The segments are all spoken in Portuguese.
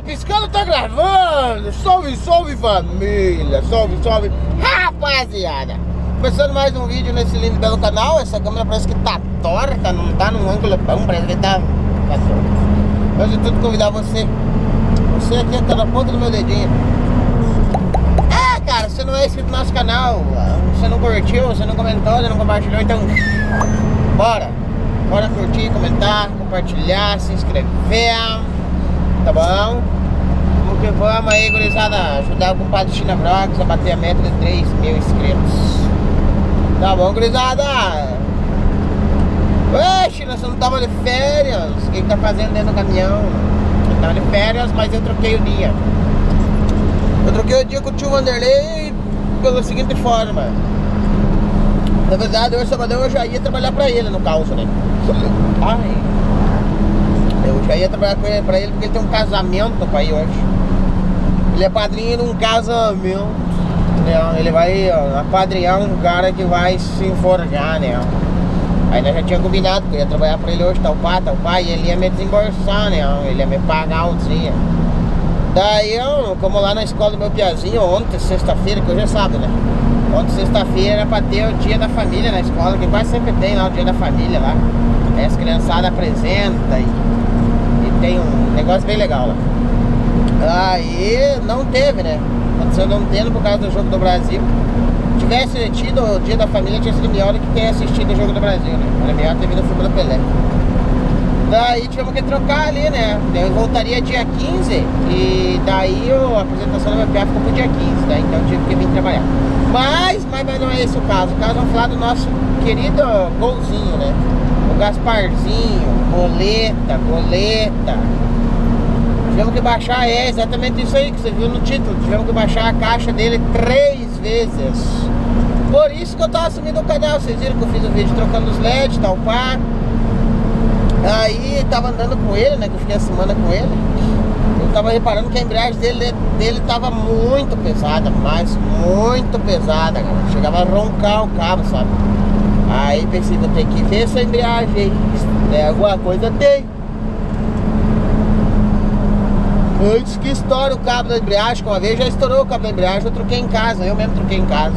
Tá piscando, tá gravando. Salve, salve família. Salve, salve rapaziada. Começando mais um vídeo nesse lindo e belo canal. Essa câmera parece que tá torta, não tá num ângulo bom, parece que tá torta. Mas de tudo convidar você aqui tá na ponta do meu dedinho. Ah, cara, você não é inscrito no nosso canal, você não curtiu, você não comentou, você não compartilhou, então bora curtir, comentar, compartilhar, se inscrever, tá bom? Vamos que vamos aí, gurizada, ajudar o compadre China Brox a bater a meta de 3 mil inscritos. Tá bom, gurizada? Oxe, nós não tava de férias. O que tá fazendo dentro do caminhão? Eu tava de férias, mas eu troquei o dia. Eu troquei o dia com o tio Vanderlei pela seguinte forma. Na verdade, hoje sabadão eu já ia trabalhar pra ele no calço, né? Ai. Eu já ia trabalhar pra ele porque ele tem um casamento pra ir hoje. Ele é padrinho de um casamento, né? Ele vai apadrinhar um cara que vai se enforcar, né? Aí nós já tínhamos combinado que eu ia trabalhar pra ele hoje, tal pai, e ele ia me desembolsar, né? Ele ia me pagar o dia. Daí eu, como lá na escola do meu piazinho, ontem, sexta-feira, que hoje já sabe, né? Ontem, sexta-feira, era pra ter o dia da família na escola, que quase sempre tem lá o dia da família lá. Aí as criançadas apresentam e tem um negócio bem legal lá. Aí não teve, né? Aconteceu não tendo por causa do Jogo do Brasil. Se tivesse tido o dia da família, tinha sido melhor do que ter assistido o Jogo do Brasil, né? Era melhor ter vindo o filme do Pelé. Daí tivemos que trocar ali, né? Eu voltaria dia 15 e daí a apresentação do meu PA ficou pro dia 15, daí então eu tive que vir trabalhar. Mas não é esse o caso. O caso vamos falar do nosso querido golzinho, né? O Gasparzinho, goleta. Tivemos que baixar, é exatamente isso aí que você viu no título. Tivemos que baixar a caixa dele 3 vezes. Por isso que eu tava sumindo o canal. Vocês viram que eu fiz o vídeo trocando os LEDs, tal pá. Aí tava andando com ele, né? Que eu fiquei a semana com ele. Eu tava reparando que a embreagem dele tava muito pesada, mas muito pesada, cara. Chegava a roncar o cabo, sabe? Aí pensei, vou ter que ver essa embreagem aí. É, alguma coisa tem. Antes que estoure o cabo da embreagem, que uma vez já estourou o cabo da embreagem, eu troquei em casa, eu mesmo troquei em casa.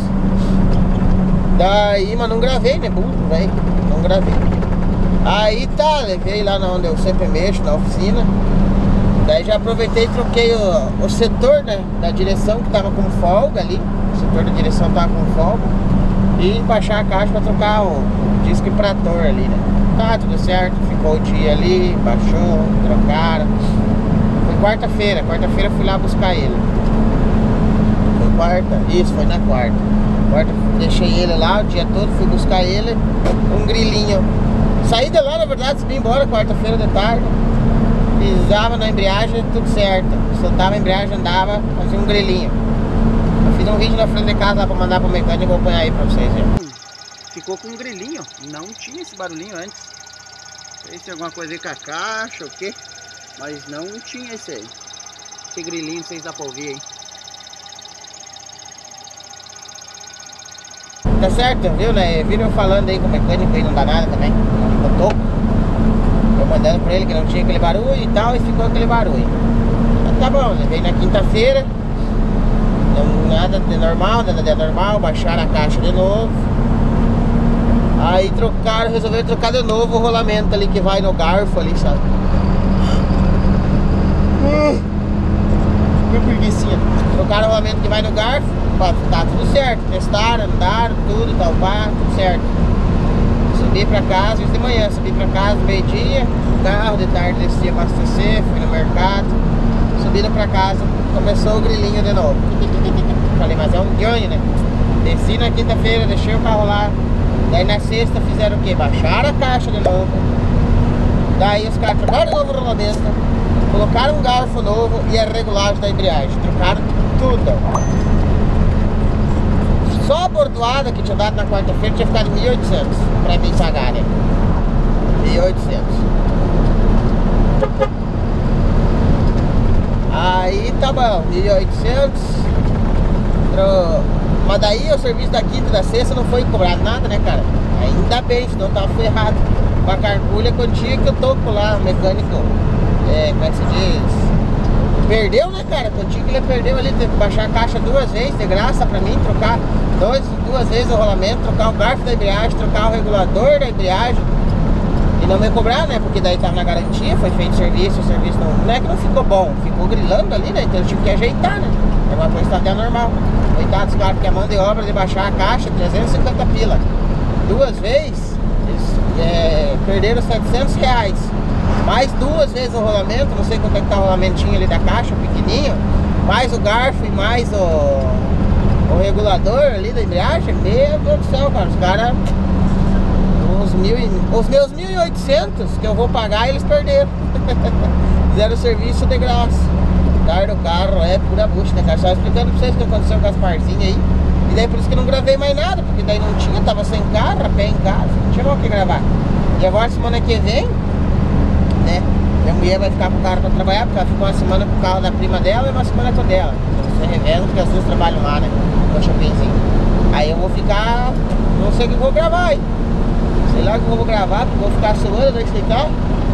Daí, mas não gravei, né, burro, velho? Não gravei. Aí tá, levei lá onde eu sempre mexo, na oficina. Daí já aproveitei e troquei o setor, né, da direção que tava com folga ali. O setor da direção tava com folga. E baixar a caixa pra trocar o disco imprator ali, né. Tá, tudo certo, ficou o dia ali, baixou, trocaram. Foi quarta-feira eu fui lá buscar ele. Foi quarta? Isso, foi na quarta. Quarta, deixei ele lá o dia todo, fui buscar ele, um grilinho. Saí de lá, na verdade, subi embora quarta-feira de tarde. Pisava na embreagem, tudo certo. Soltava a embreagem, andava, fazia um grilinho. Eu fiz um vídeo na frente de casa lá pra mandar pro mecânico e vou acompanhar aí pra vocês verem. Ficou com um grilinho, não tinha esse barulhinho antes. Não sei se tem alguma coisa aí com a caixa ou o quê, mas não tinha esse aí. Esse grilinho, vocês dá pra ouvir aí. Tá certo, viu, né? Viram eu falando aí com o mecânico aí, não dá nada também. Ficou toco. Eu mandando pra ele que não tinha aquele barulho e tal, e ficou aquele barulho. Mas tá bom, né? Veio na quinta-feira, nada de normal, baixaram a caixa de novo. Aí resolveram trocar de novo o rolamento ali que vai no garfo ali, sabe? Que preguicinha. Trocaram o rolamento que vai no garfo. Tá tudo certo, testaram, andaram, tudo, tal, pá, tudo certo. Subi pra casa, isso de manhã, subi pra casa, meio-dia, carro, de tarde desci a abastecer, fui no mercado, subindo pra casa, começou o grilinho de novo. Falei, mas é um ganho, né? Desci na quinta-feira, deixei o carro lá, daí na sexta fizeram o quê? Baixaram a caixa de novo, daí os caras trocaram de novo o rolamento, colocaram um garfo novo e a regulagem da embreagem, trocaram tudo. Só a bordoada que tinha dado na quarta-feira tinha ficado 1.800 pra mim pagar, né? 1.800. Aí tá bom, 1.800. Mas daí o serviço da quinta e da sexta não foi cobrado nada, né, cara? Ainda bem, senão tava ferrado. Com a carpulha quando tinha que eu toco lá, o mecânico, como é que se diz? Perdeu, né, cara? O tinha que ele perdeu ali, teve que baixar a caixa 2 vezes, de graça pra mim, trocar 2 vezes o rolamento, trocar o garfo da embreagem, trocar o regulador da embreagem. E não me cobrar, né? Porque daí tava na garantia, foi feito serviço, o serviço não é que não ficou bom, ficou grilando ali, né? Então eu tive que ajeitar, né? Agora foi até normal. Coitados, cara, porque a mão de obra de baixar a caixa, 350 pila. 2 vezes, eles perderam 700 reais. Mais 2 vezes o rolamento, não sei quanto é que tá o rolamentinho ali da caixa, pequenininho. Mais o garfo e mais o regulador ali da embreagem. Meu Deus do céu, cara, os caras... Os meus 1.800 que eu vou pagar, eles perderam. Fizeram o serviço de graça. O carro é pura bucha, né, cara? Só explicando pra vocês o que aconteceu com as parzinhas aí. E daí por isso que não gravei mais nada, porque daí não tinha, tava sem carro, a pé em casa, não tinha mais o que gravar. E agora semana que vem, né, minha mulher vai ficar com o carro pra trabalhar, porque ela ficou uma semana com o carro da prima dela e uma semana com o dela. Então você revela, porque as duas trabalham lá, né, no shoppingzinho. Aí eu vou ficar, não sei o que eu vou gravar aí. Sei lá o que eu vou gravar, porque eu vou ficar suando nesse carro.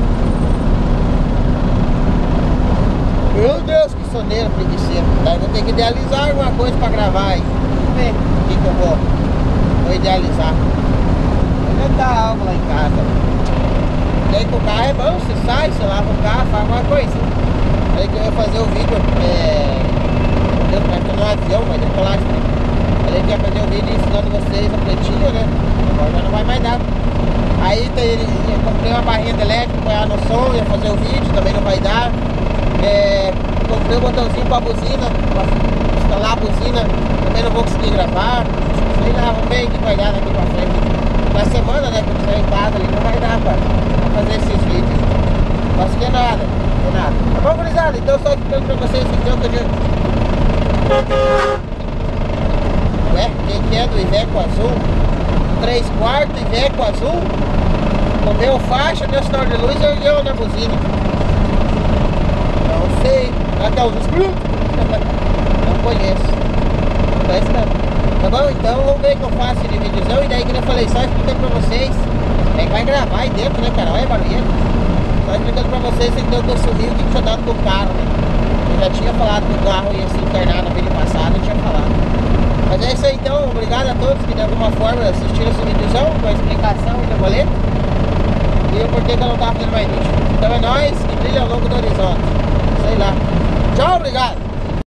Meu Deus, que soneira preguiceira. Daí vou ter que idealizar alguma coisa pra gravar aí. Vamos ver o que eu vou idealizar. Vou inventar algo lá em casa. Daí com o carro é bom, você sai, você lava o carro, faz alguma coisa. Aí que eu ia fazer o vídeo, meu Deus, mas tô no avião, vai decolar de mim. Falei que ia fazer o vídeo ensinando vocês a pretinho, né? Agora já não vai mais dar. Aí eu comprei uma barrinha de elétrica, apoiar no som, ia fazer o vídeo, também não vai dar. Comprei um botãozinho pra buzina, pra instalar a buzina, também não vou conseguir gravar. Sei lá, vamos ver o que vai dar daqui pra frente. Na semana, né, que eu estiver em casa ali, não vai dar pra fazer esses vídeos. Não posso ter nada, não tem nada. Tá bom, gurizada? Então só explicando pra vocês então que eu já... Ué, quem que é do Iveco azul? 3/4 Iveco azul? Comeu faixa, deu sinal de luz e ergueu na buzina. Não sei. Será que é os escuros? Não conheço. Não conheço não. Tá bom? Então vamos ver o que eu faço de videozão. E daí que eu falei, só explicando pra vocês. É que vai gravar aí dentro, né, cara? Olha a barulheira. Só explicando pra vocês que eu consumi o que tinha dado pro carro, né? Eu já tinha falado que o carro ia se internar no vídeo passado, eu tinha falado. Mas é isso aí então, obrigado a todos que de alguma forma assistiram esse videozão com a explicação e o boleto. E o porquê que eu não tava fazendo mais vídeo. Então é nóis, que brilha ao longo do horizonte.